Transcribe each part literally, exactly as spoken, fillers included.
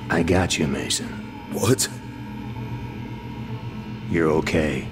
I got you, Mason. What? You're okay.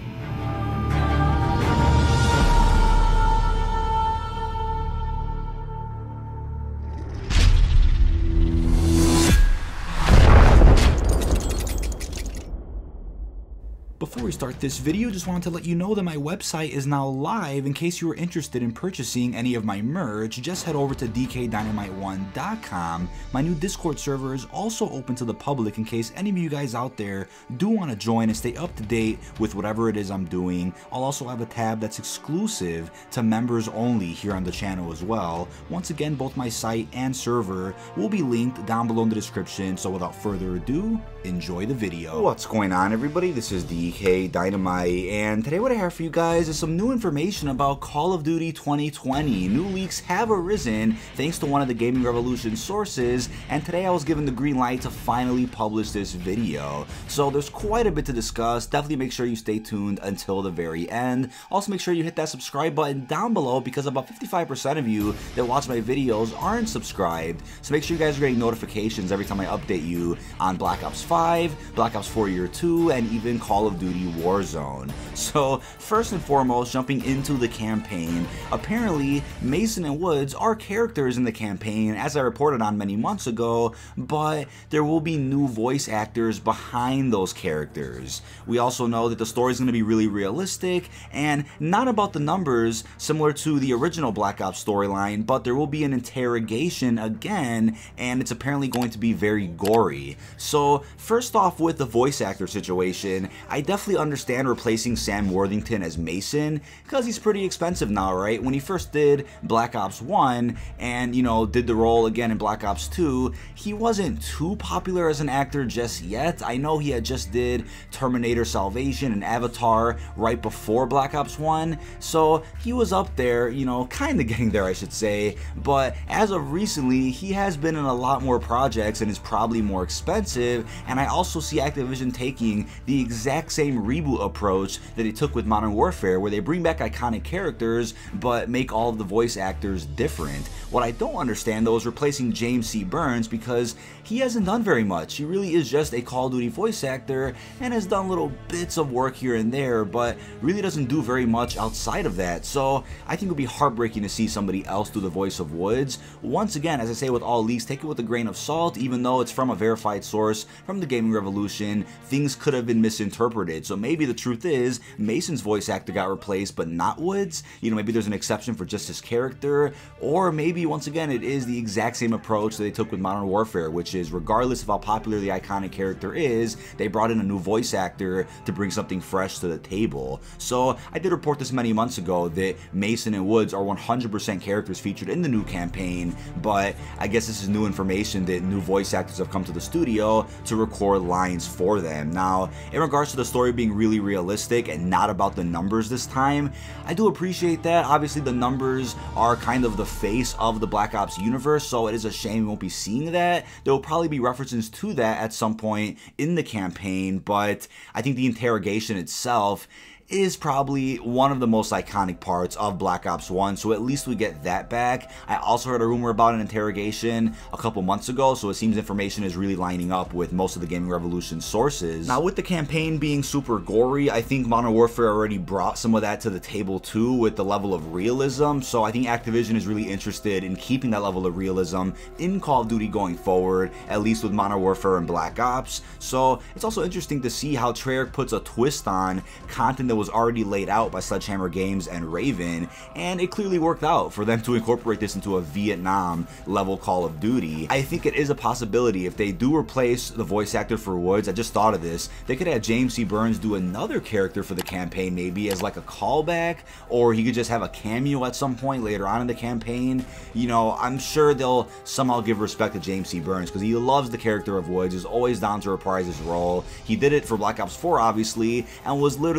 Before we start this video, just wanted to let you know that my website is now live. In case you were interested in purchasing any of my merch, just head over to D K Dynamite one dot com. My new Discord server is also open to the public in case any of you guys out there do want to join and stay up to date with whatever it is I'm doing. I'll also have a tab that's exclusive to members only here on the channel as well. Once again, both my site and server will be linked down below in the description, so without further ado, enjoy the video. What's going on, everybody? This is D K Dynamite, and today what I have for you guys is some new information about Call of Duty twenty twenty. New leaks have arisen thanks to one of the Gaming Revolution sources, and today I was given the green light to finally publish this video. So there's quite a bit to discuss. Definitely make sure you stay tuned until the very end. Also make sure you hit that subscribe button down below, because about fifty-five percent of you that watch my videos aren't subscribed. So make sure you guys are getting notifications every time I update you on Black Ops five, Black Ops four Year two, and even Call of Duty Warzone. So first and foremost, jumping into the campaign, apparently Mason and Woods are characters in the campaign, as I reported on many months ago, but there will be new voice actors behind those characters. We also know that the story is going to be really realistic and not about the numbers similar to the original Black Ops storyline, but there will be an interrogation again, and it's apparently going to be very gory. So first off, with the voice actor situation, I definitely understand replacing Sam Worthington as Mason, because he's pretty expensive now, right? When he first did Black Ops one and, you know, did the role again in Black Ops two, he wasn't too popular as an actor just yet. I know he had just did Terminator Salvation and Avatar right before Black Ops one, so he was up there, you know, kind of getting there, I should say, but as of recently, he has been in a lot more projects and is probably more expensive, and I also see Activision taking the exact same reboot approach that they took with Modern Warfare, where they bring back iconic characters but make all of the voice actors different. What I don't understand though is replacing James C. Burns, because he hasn't done very much. He really is just a Call of Duty voice actor and has done little bits of work here and there, but really doesn't do very much outside of that. So I think it would be heartbreaking to see somebody else do the voice of Woods. Once again, as I say with all leaks, take it with a grain of salt. Even though it's from a verified source from the Gaming Revolution, things could have been misinterpreted. So maybe the truth is Mason's voice actor got replaced but not Woods. You know, maybe there's an exception for just his character, or maybe once again it is the exact same approach that they took with Modern Warfare, which is regardless of how popular the iconic character is, they brought in a new voice actor to bring something fresh to the table. So I did report this many months ago that Mason and Woods are one hundred percent characters featured in the new campaign, but I guess this is new information that new voice actors have come to the studio to record lines for them. Now, in regards to the story being really realistic and not about the numbers this time, I do appreciate that. Obviously the numbers are kind of the face of the Black Ops universe, so it is a shame we won't be seeing that. There will probably be references to that at some point in the campaign, but I think the interrogation itself is probably one of the most iconic parts of Black Ops one, so at least we get that back. I also heard a rumor about an interrogation a couple months ago, so it seems information is really lining up with most of the Gaming Revolution sources. Now, with the campaign being super gory, I think Modern Warfare already brought some of that to the table too, with the level of realism, so I think Activision is really interested in keeping that level of realism in Call of Duty going forward, at least with Modern Warfare and Black Ops. So it's also interesting to see how Treyarch puts a twist on content that was was already laid out by Sledgehammer Games and Raven, and it clearly worked out for them to incorporate this into a Vietnam level Call of Duty. I think it is a possibility if they do replace the voice actor for Woods. I just thought of this. They could have James C. Burns do another character for the campaign, maybe as like a callback, or he could just have a cameo at some point later on in the campaign. You know, I'm sure they'll somehow give respect to James C. Burns because he loves the character of Woods, is always down to reprise his role. He did it for Black Ops four, obviously, and was literally minutes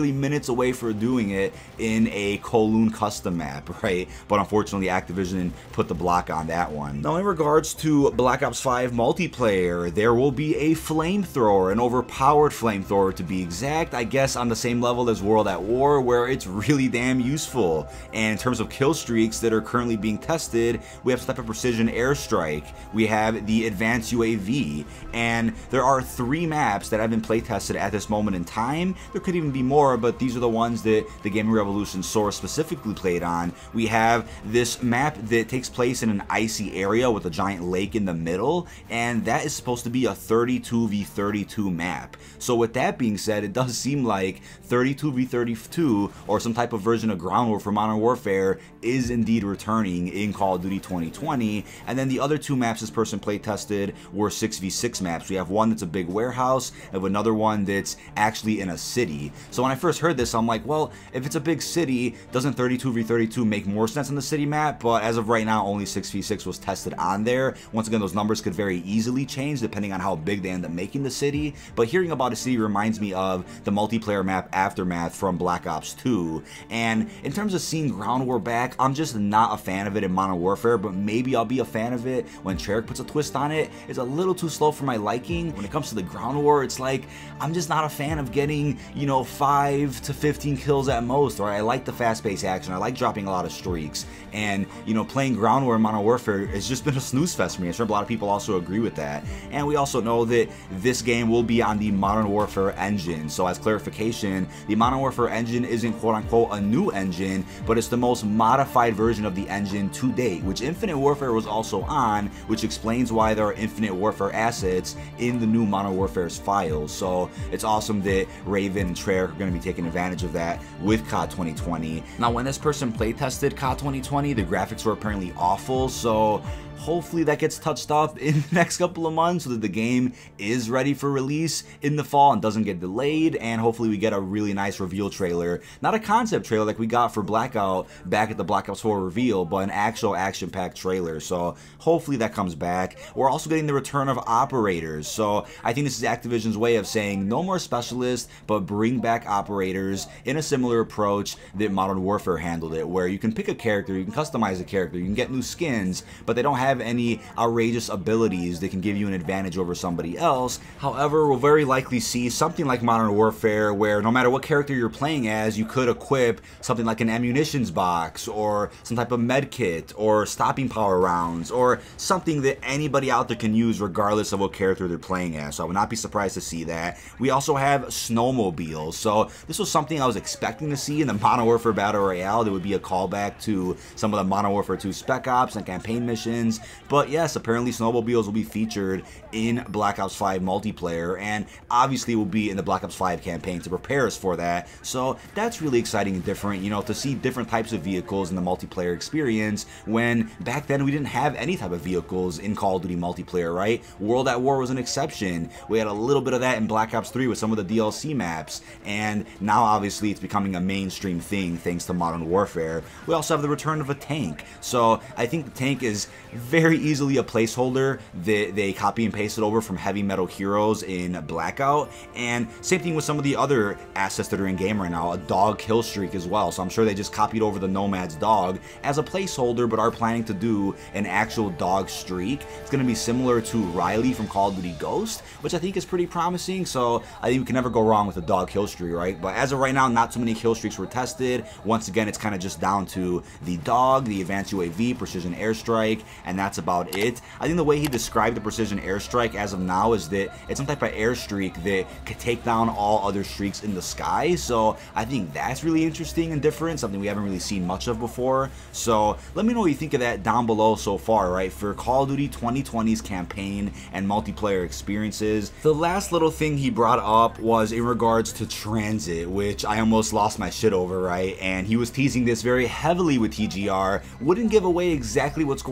minutes away from doing it in a Kowloon custom map, right? But unfortunately, Activision put the block on that one. Now, in regards to Black Ops five multiplayer, there will be a flamethrower, an overpowered flamethrower to be exact, I guess on the same level as World at War, where it's really damn useful. And in terms of kill streaks that are currently being tested, we have some type of precision airstrike, we have the advanced U A V, and there are three maps that have been play tested at this moment in time. There could even be more, but these are the ones that the Gaming Revolution source specifically played on. We have this map that takes place in an icy area with a giant lake in the middle, and that is supposed to be a thirty-two v thirty-two map. So with that being said, it does seem like thirty-two v thirty-two or some type of version of Ground War for Modern Warfare is indeed returning in Call of Duty twenty twenty. And then the other two maps this person play tested were six v six maps. We have one that's a big warehouse, and have another one that's actually in a city. So when I first heard this, I'm like, well, if it's a big city, doesn't thirty-two v thirty-two make more sense on the city map? But as of right now, only six v six was tested on there. Once again, those numbers could very easily change depending on how big they end up making the city. But hearing about a city reminds me of the multiplayer map Aftermath from Black Ops two. And in terms of seeing Ground War back, I'm just not a fan of it in Modern Warfare, but maybe I'll be a fan of it when Treyarch puts a twist on it. It's a little too slow for my liking. When it comes to the Ground War, it's like, I'm just not a fan of getting, you know, five to fifteen kills at most, or I like the fast-paced action, I like dropping a lot of streaks, and, you know, playing Ground War in Modern Warfare has just been a snooze fest for me. I'm sure a lot of people also agree with that. And we also know that this game will be on the Modern Warfare engine. So as clarification, the Modern Warfare engine isn't quote-unquote a new engine, but it's the most modified version of the engine to date, which Infinite Warfare was also on, which explains why there are Infinite Warfare assets in the new Modern Warfare's files. So it's awesome that Raven and Treyarch are going to be taking advantage of that with C O D twenty twenty. Now, when this person play tested C O D twenty twenty, the graphics were apparently awful, so hopefully that gets touched up in the next couple of months so that the game is ready for release in the fall and doesn't get delayed, and hopefully we get a really nice reveal trailer. Not a concept trailer like we got for Blackout back at the Black Ops four reveal, but an actual action-packed trailer. So hopefully that comes back. We're also getting the return of operators. So I think this is Activision's way of saying no more specialists, but bring back operators in a similar approach that Modern Warfare handled it, where you can pick a character, you can customize a character, you can get new skins, but they don't have any outrageous abilities that can give you an advantage over somebody else. However, we'll very likely see something like Modern Warfare where no matter what character you're playing as, you could equip something like an ammunitions box or some type of med kit or stopping power rounds or something that anybody out there can use regardless of what character they're playing as. So I would not be surprised to see that. We also have snowmobiles. So this was something I was expecting to see in the Modern Warfare Battle Royale. That would be a callback to some of the Modern Warfare two Spec Ops and campaign missions. But yes, apparently snowmobiles will be featured in Black Ops five multiplayer, and obviously will be in the Black Ops five campaign to prepare us for that. So that's really exciting and different, you know, to see different types of vehicles in the multiplayer experience when back then we didn't have any type of vehicles in Call of Duty multiplayer, right? World at War was an exception. We had a little bit of that in Black Ops three with some of the D L C maps, and now obviously it's becoming a mainstream thing thanks to Modern Warfare. We also have the return of a tank. So I think the tank is very easily a placeholder that they copy and pasted over from Heavy Metal Heroes in Blackout, and same thing with some of the other assets that are in game right now, a dog kill streak as well. So I'm sure they just copied over the Nomad's dog as a placeholder, but are planning to do an actual dog streak. It's going to be similar to Riley from Call of Duty Ghost, which I think is pretty promising. So I think we can never go wrong with a dog kill streak, right? But as of right now, not too many kill streaks were tested. Once again, it's kind of just down to the dog, the advanced U A V, precision airstrike, and that's about it. I think the way he described the precision airstrike as of now is that it's some type of airstreak that could take down all other streaks in the sky. So I think that's really interesting and different, something we haven't really seen much of before. So let me know what you think of that down below so far, right? For Call of Duty twenty twenty's campaign and multiplayer experiences. The last little thing he brought up was in regards to transit, which I almost lost my shit over, right? And he was teasing this very heavily with T G R. Wouldn't give away exactly what's going on,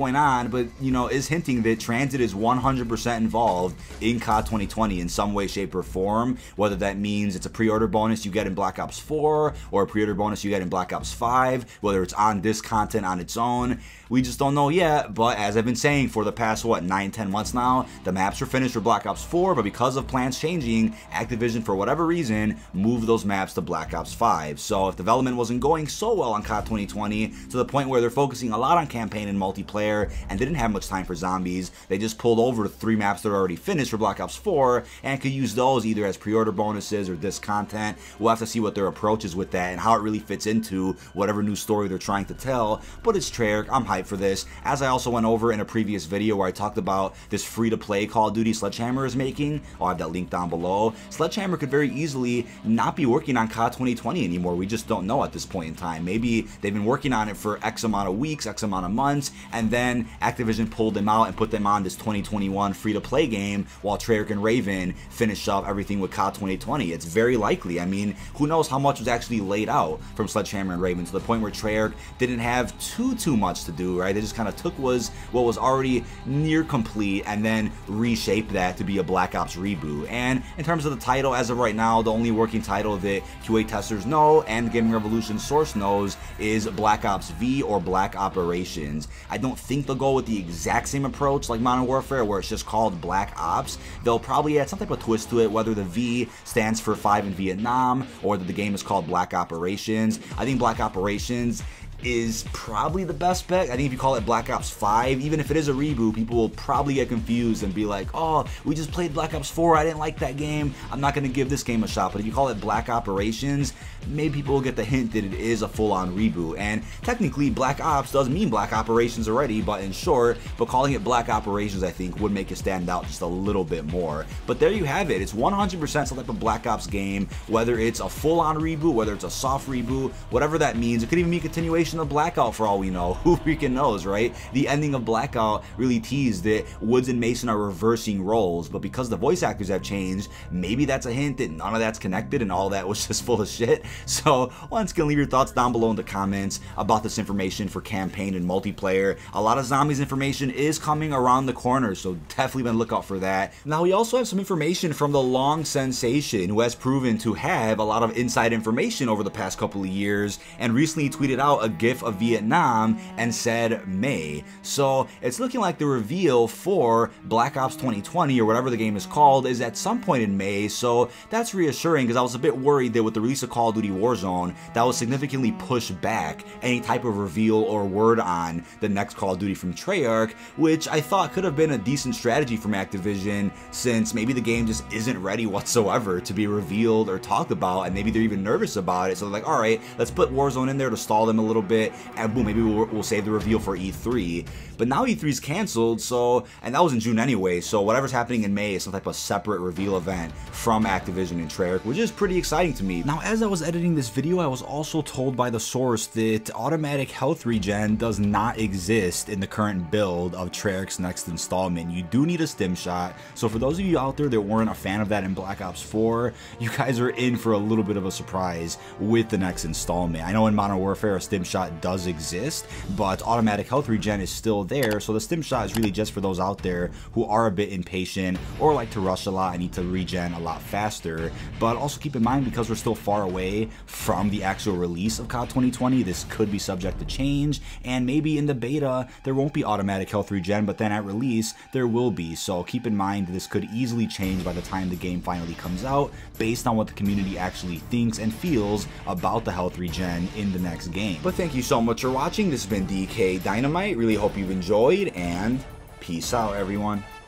but you know, is hinting that Transit is one hundred percent involved in C O D twenty twenty in some way, shape, or form, whether that means it's a pre-order bonus you get in Black Ops four, or a pre-order bonus you get in Black Ops five, whether it's on this content on its own. We just don't know yet, but as I've been saying for the past, what, nine, ten months now, the maps are finished for Black Ops four, but because of plans changing, Activision, for whatever reason, moved those maps to Black Ops five. So if development wasn't going so well on C O D twenty twenty, to the point where they're focusing a lot on campaign and multiplayer, and didn't have much time for zombies, they just pulled over three maps that are already finished for Black Ops four, and could use those either as pre-order bonuses or this content. We'll have to see what their approach is with that, and how it really fits into whatever new story they're trying to tell, but it's Treyarch. I'm hyped for this. As I also went over in a previous video where I talked about this free-to-play Call of Duty Sledgehammer is making, I'll have that link down below. Sledgehammer could very easily not be working on C O D twenty twenty anymore. We just don't know at this point in time. Maybe they've been working on it for X amount of weeks, X amount of months, and then Activision pulled them out and put them on this twenty twenty-one free-to-play game while Treyarch and Raven finished up everything with C O D twenty twenty. It's very likely. I mean, who knows how much was actually laid out from Sledgehammer and Raven, to the point where Treyarch didn't have too, too much to do, right? They just kind of took was what was already near complete and then reshaped that to be a Black Ops reboot. And in terms of the title, as of right now, the only working title that Q A testers know and Gaming Revolution source knows is Black Ops V or Black Operations. I don't think they'll go with the exact same approach like Modern Warfare, where it's just called Black Ops. They'll probably add some type of twist to it, whether the V stands for five in Vietnam or that the game is called Black Operations. I think Black Operations is probably the best bet. I think if you call it Black Ops five, even if it is a reboot, people will probably get confused and be like, oh, we just played Black Ops four, I didn't like that game, I'm not going to give this game a shot. But if you call it Black Operations, maybe people will get the hint that it is a full-on reboot. And technically, Black Ops does mean Black Operations already, but in short, but calling it Black Operations, I think, would make it stand out just a little bit more. But there you have it. It's one hundred percent some type of Black Ops game, whether it's a full-on reboot, whether it's a soft reboot, whatever that means. It could even be a continuation of Blackout for all we know. Who freaking knows, right? The ending of Blackout really teased that Woods and Mason are reversing roles, but because the voice actors have changed, maybe that's a hint that none of that's connected and all that was just full of shit. So once again, leave your thoughts down below in the comments about this information for campaign and multiplayer. A lot of zombies information is coming around the corner, so definitely be on the lookout for that. Now, we also have some information from the Long Sensation, who has proven to have a lot of inside information over the past couple of years, and recently tweeted out a GIF of Vietnam and said May. So it's looking like the reveal for Black Ops twenty twenty, or whatever the game is called, is at some point in May. So that's reassuring, because I was a bit worried that with the release of Call of Duty Warzone, that would significantly push back any type of reveal or word on the next Call of Duty from Treyarch, which I thought could have been a decent strategy from Activision, since maybe the game just isn't ready whatsoever to be revealed or talked about, and maybe they're even nervous about it. So they're like, alright, let's put Warzone in there to stall them a little bit, and boom, maybe we'll, we'll save the reveal for E three. But now E three's canceled, so, and that was in June anyway, so whatever's happening in May is some type of separate reveal event from Activision and Treyarch, which is pretty exciting to me. Now, as I was editing this video, I was also told by the source that automatic health regen does not exist in the current build of Treyarch's next installment. You do need a stim shot, so for those of you out there that weren't a fan of that in Black Ops four, you guys are in for a little bit of a surprise with the next installment. I know in Modern Warfare a stim shot does exist, but automatic health regen is still there, so the stim shot is really just for those out there who are a bit impatient or like to rush a lot and need to regen a lot faster. But also keep in mind, because we're still far away from the actual release of C O D twenty twenty, this could be subject to change, and maybe in the beta there won't be automatic health regen, but then at release there will be. So keep in mind this could easily change by the time the game finally comes out, based on what the community actually thinks and feels about the health regen in the next game. But thank you so much for watching. This has been D K Dynamite. Really hope you've enjoyed, and peace out, everyone.